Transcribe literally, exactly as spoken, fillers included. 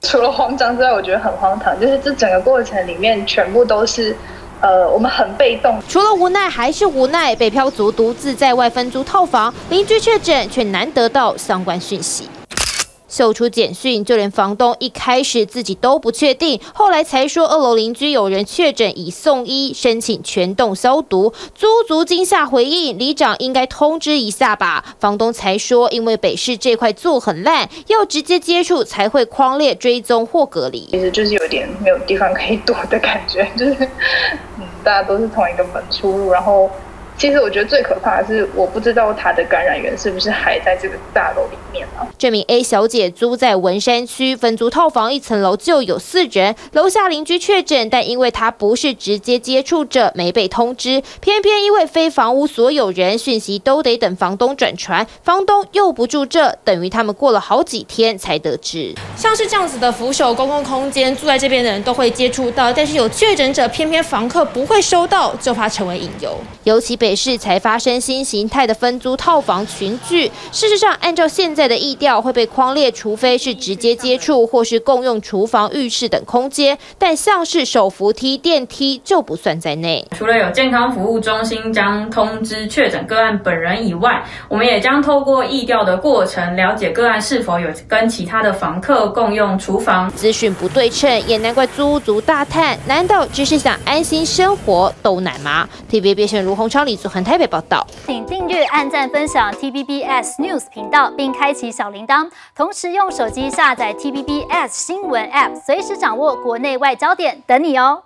除了慌张之外，我觉得很荒唐，就是这整个过程里面全部都是。呃，我们很被动， 除了无奈还是无奈。北漂族独自在外分租套房，邻居确诊却难得到相关讯息。秀出简讯，就连房东一开始自己都不确定，后来才说二楼邻居有人确诊，已送医，申请全栋消毒。租族惊吓回应，里长应该通知一下吧。房东才说，因为北市这块做很烂，要直接接触才会匡列追踪或隔离。 其实就是有点没有地方可以躲的感觉，就是嗯，大家都是同一个门出入，然后。其实我觉得最可怕的是，我不知道他的感染源是不是还在这个大楼里面啊。 这名 A 小姐租在文山区分租套房，一层楼就有四人，楼下邻居确诊，但因为她不是直接接触者，没被通知。偏偏因为非房屋所有人讯息都得等房东转传，房东又不住这，等于他们过了好几天才得知。像是这样子的扶手公共空间，住在这边的人都会接触到，但是有确诊者，偏偏房客不会收到，就怕成为隐忧。尤其北市才发生新形态的分租套房群聚，事实上，按照现在的疫调会被匡列，除非是直接接触或是共用厨房、浴室等空间，但像是手扶梯、电梯就不算在内。 除了有健康服务中心将通知确诊个案本人以外，我们也将透过疫调的过程，了解个案是否有跟其他的房客共用厨房。 资讯不对称，也难怪租屋族大叹：难道只是想安心生活都难吗 ？T V B 新闻卢鸿昌、李祖恒台北报道。 请订阅、按赞、分享 T V B S News 频道，并开启小铃铛。同时用手机下载 T V B S 新闻 App， 随时掌握国内外焦点，等你哦。